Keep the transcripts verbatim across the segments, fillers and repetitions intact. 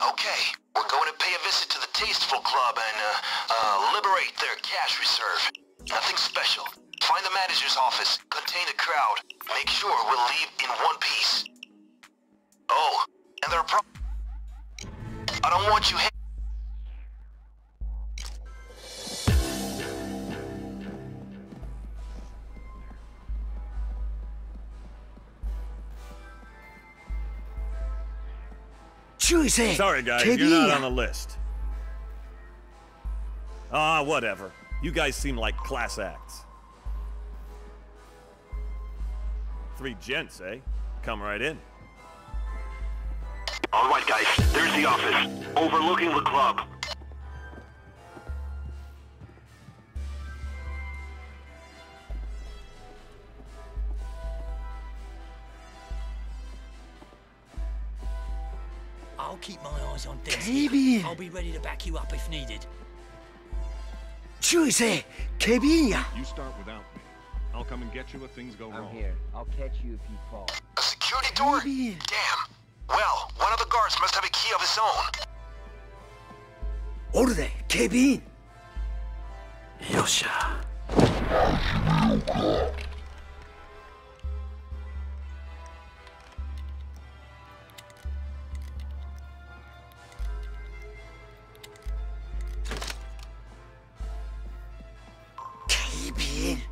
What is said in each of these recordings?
Okay, we're going to pay a visit to the Tasteful Club and, uh, uh, liberate their cash reserve. Nothing special. Find the manager's office, contain the crowd. Make sure we'll leave in one piece. Oh, and there are pro- I don't want you- 注意せ。 Sorry, guys, you're not on the list. Ah, whatever. You guys seem like class acts. Three gents, eh? Come right in. All right, guys. There's the office, overlooking the club. I'll keep my eyes on things. Kevin. I'll be ready to back you up if needed. 注意せ。警備員や。 You start without me. I'll come and get you if things go wrong. I'm here. I'll catch you if you fall. A security door? Kevin. Damn. Well, one of the guards must have a key of his own. おるで、警備員。 よっしゃ。 警備員。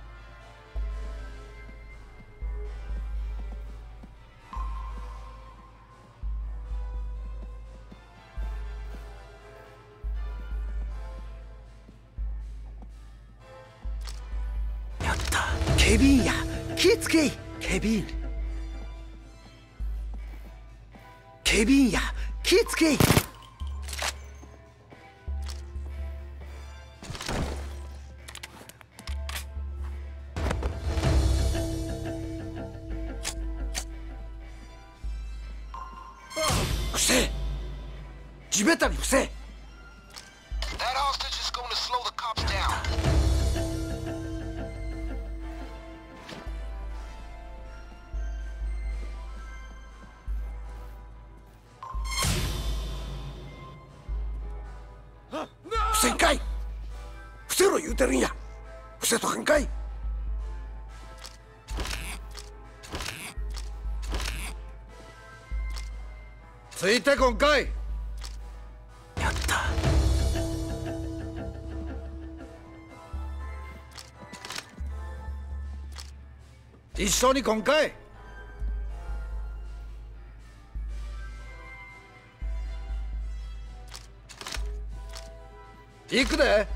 やった。 警備員や。気ぃつけい。警備員。警備員や。気ぃつけい。伏せ。地べたに伏せ。 That hostage is going to slow the cops down. 伏せんかい。伏せろ言うてるんや。伏せとかんかい。ついてこんかい。 やった。 一緒にこんかい。行くで。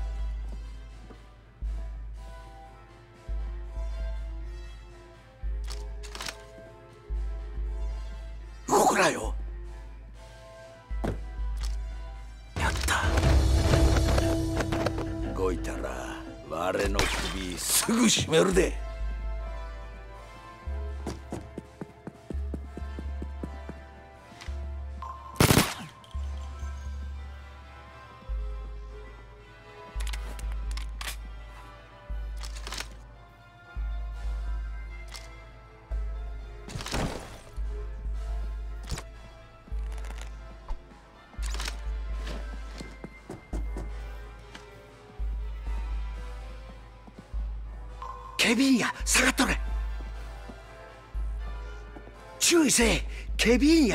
動くなよ。 やった。 動いたら我の首すぐ絞めるで。警備員や。下がっとれ。注意せ。警備員や。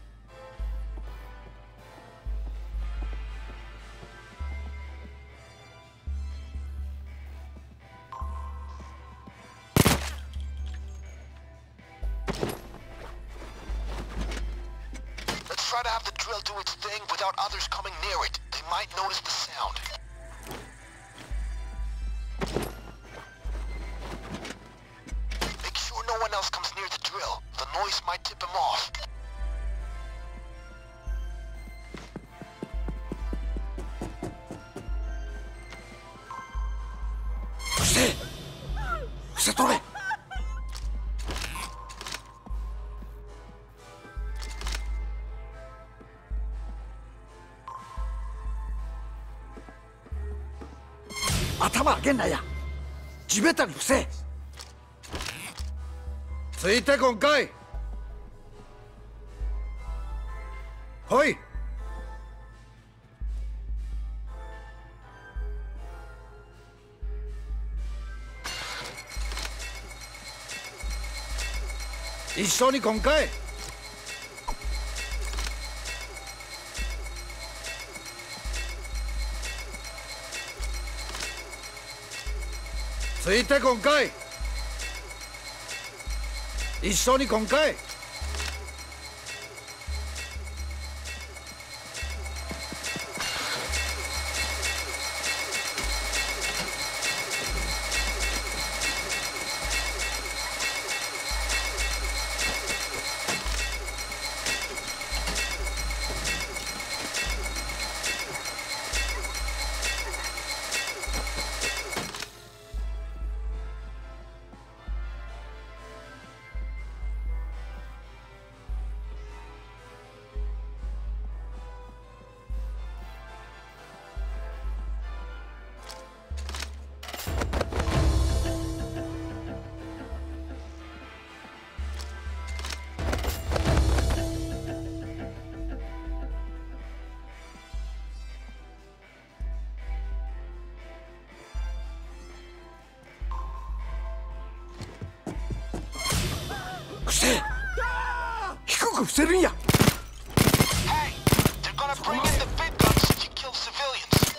Let's try to have the drill do its thing without others coming near it. They might notice the sound. Make sure no one else comes near the drill. The noise might tip him off. 伏せ。伏せとれ。頭上げんなや。地べたに伏せ。ついてこんかい。ほい。 一緒に来んかい。ついてこんかい。一緒に来んかい。低く伏せるんや。 Hey, they're gonna bring in the big guns if you kill civilians.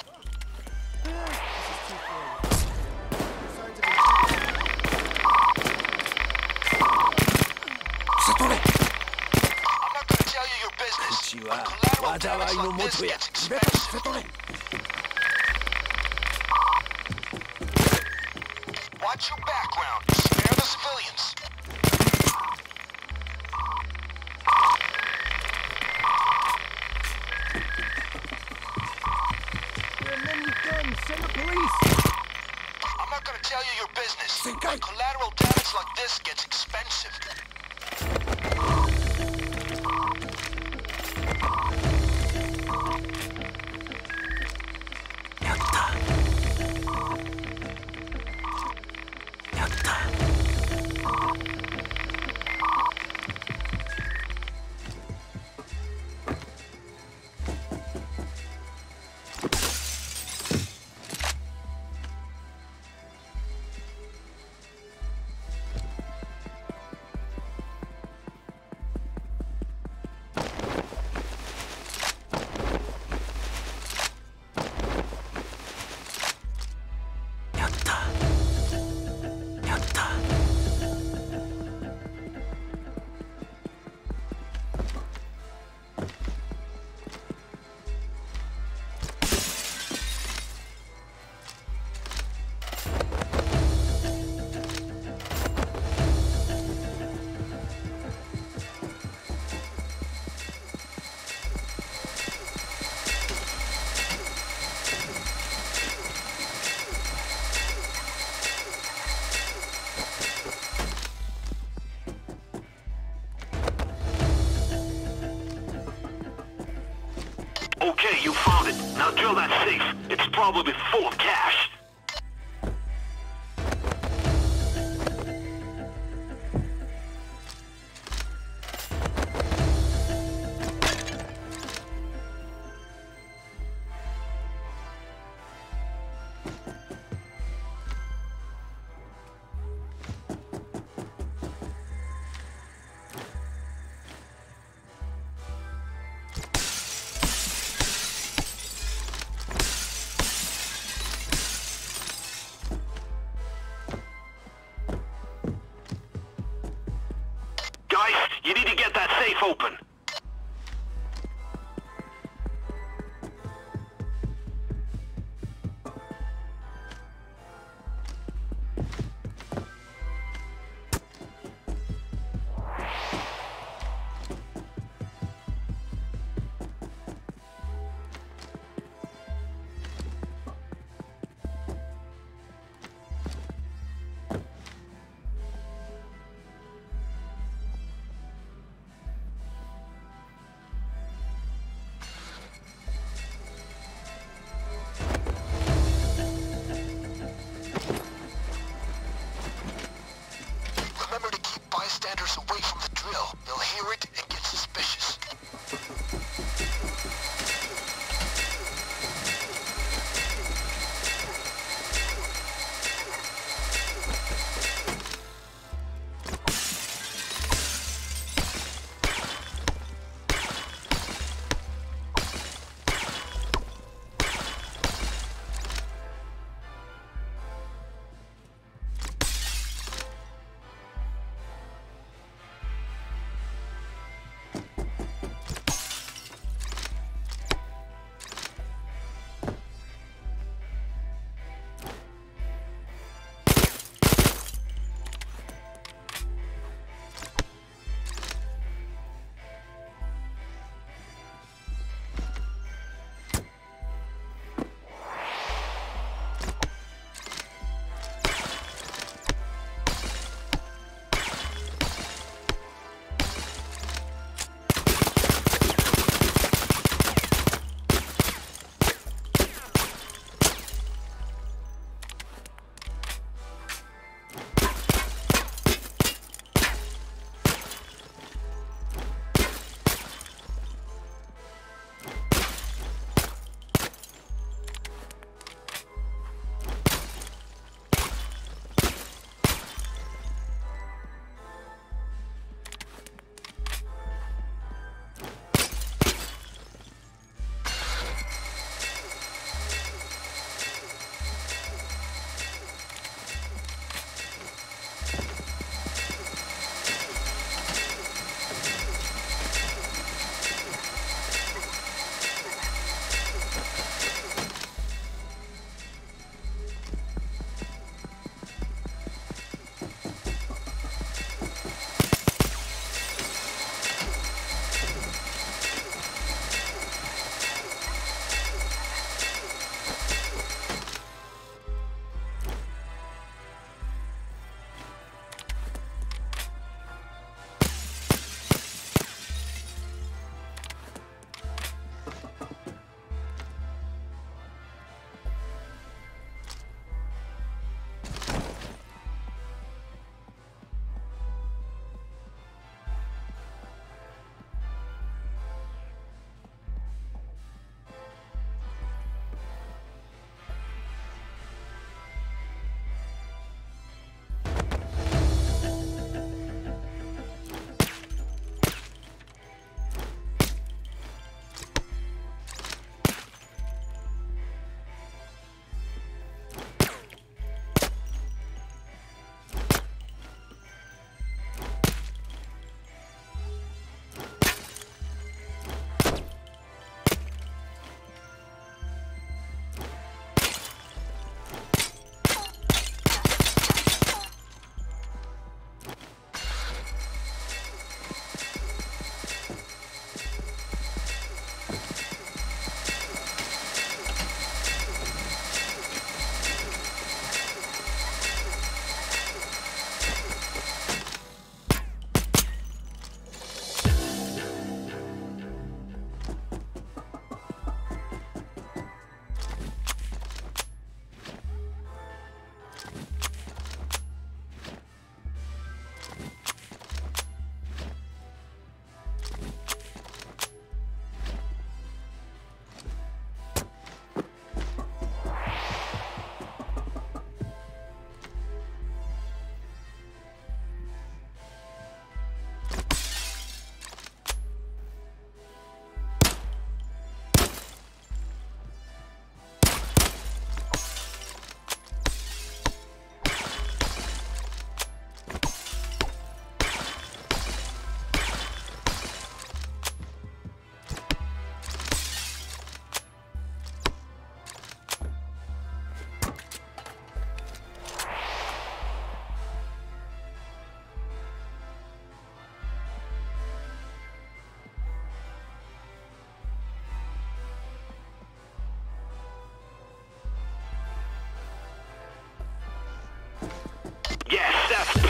I'm not gonna tell you your business. But collateral damage like this gets expensive. Watch your background. Spare the civilians. Send the police. I'm not gonna tell you your business, but collateral damage like this gets expensive. Okay, you found it. Now drill that safe. It's probably full of cash.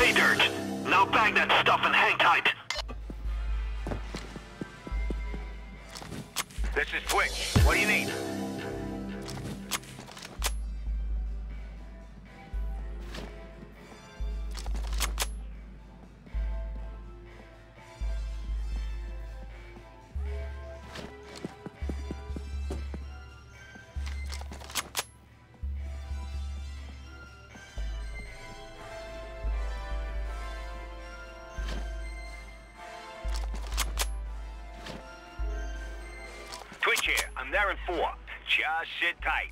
pay dirt. Now bag that stuff and hang tight. This is Twitch. What do you need? Twitch here. I'm there in four. Just sit tight.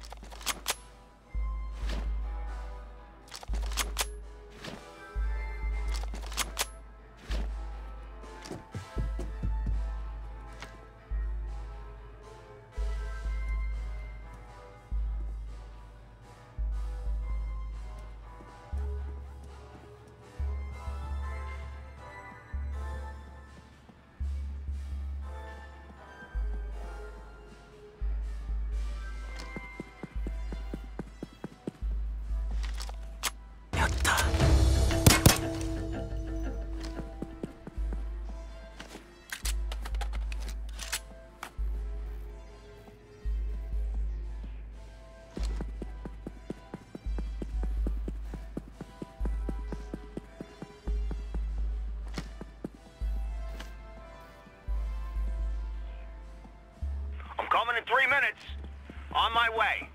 Coming in three minutes. On my way.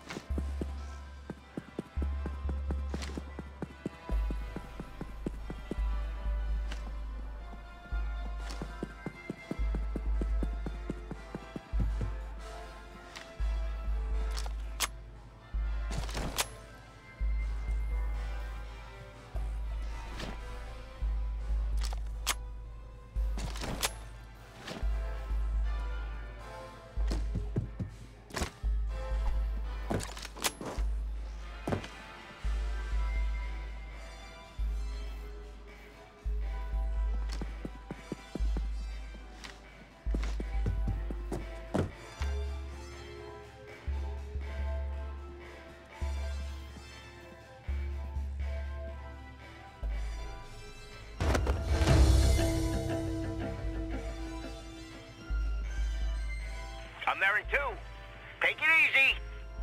I'm there in two. Take it easy.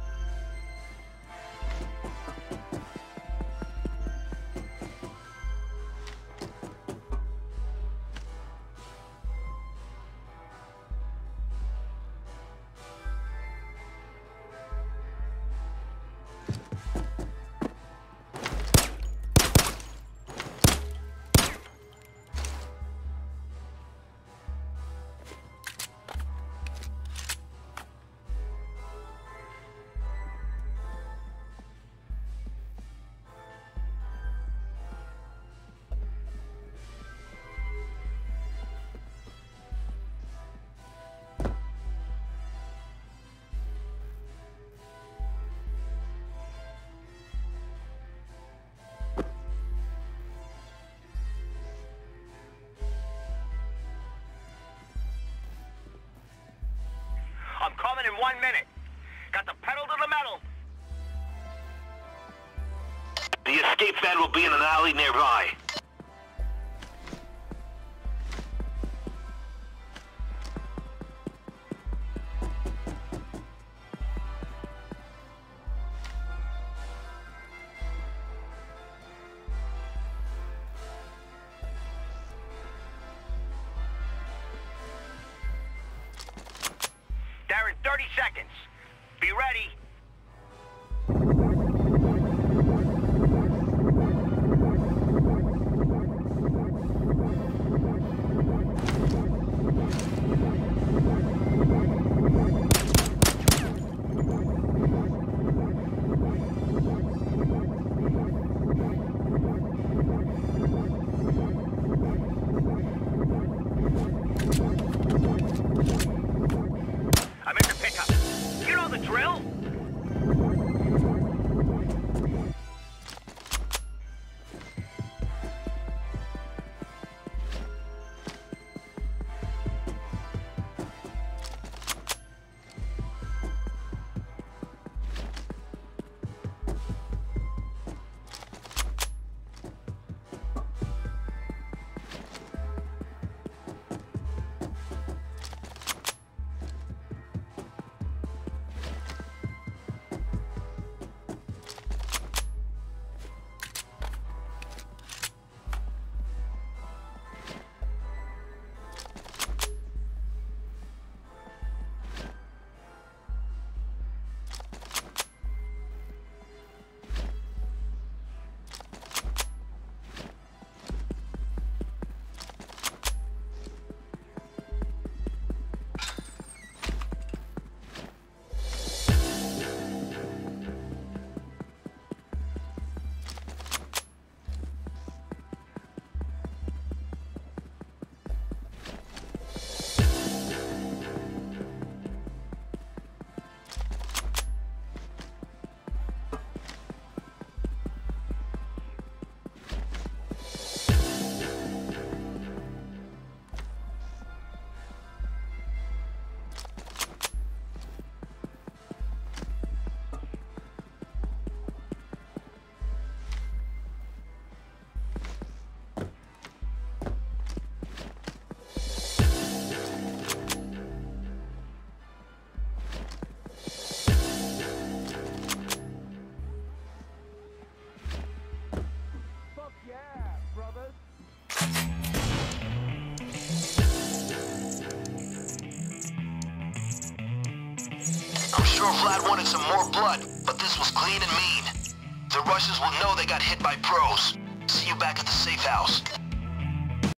I'm coming in one minute. Got the pedal to the metal. The escape van will be in an alley nearby. There in thirty seconds. Be ready. I'm in the pickup. You know the drill? sure Vlad wanted some more blood, but this was clean and mean. The Russians will know they got hit by pros. See you back at the safe house.